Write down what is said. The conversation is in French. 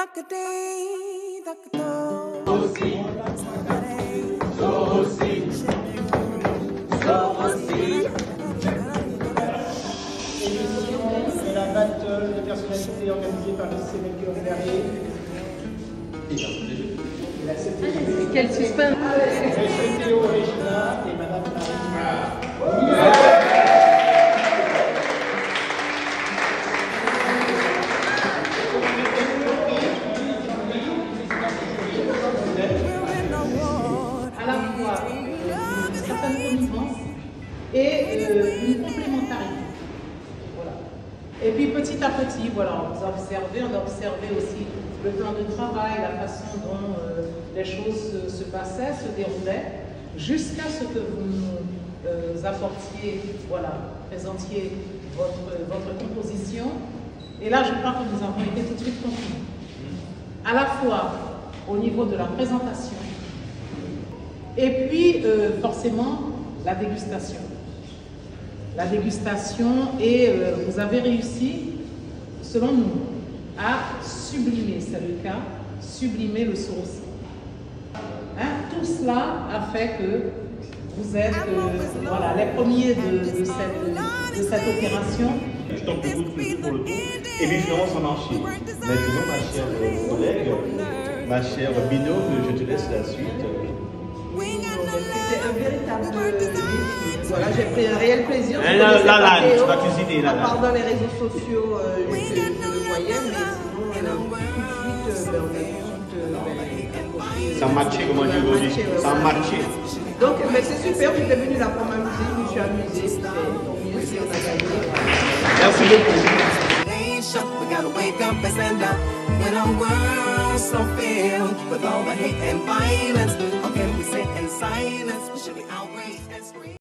C'est la battle de personnalité organisée par le Melchior Verrier. Quel suspense! Monsieur Théo Regina et Madame Marie. À la fois une certaine connivence et une complémentarité. Voilà. Et puis petit à petit, voilà, on a observé aussi le plan de travail, la façon dont les choses se passaient, se déroulaient, jusqu'à ce que vous nous apportiez, voilà, présentiez votre composition. Et là, je crois que nous avons été tout de suite confiants. À la fois au niveau de la présentation, et puis forcément la dégustation. La dégustation, et vous avez réussi, selon nous, à sublimer, c'est le cas, sublimer le sauce. Hein? Tout cela a fait que vous êtes voilà, les premiers de cette opération. Je t'en prie beaucoup pour le tour. Et Florence en marché. Maintenant, ma chère collègue, ma chère binôme, je te laisse la suite. C'était un véritable voilà, j'ai pris un réel plaisir. Là, tu vas cuisiner là. À part dans les réseaux sociaux, je le voyais, mais sinon, tout de suite, on a ça matchait, comment dire aujourd'hui. Ça matchait. Donc, mais c'est super, j'étais venue là pour m'amuser, je me suis amusée, c'était tant mieux si on a gagné. Merci beaucoup. We gotta wake up and stand up when our world's so filled with all the hate and violence. How can we sit in silence? We should be outraged and scream.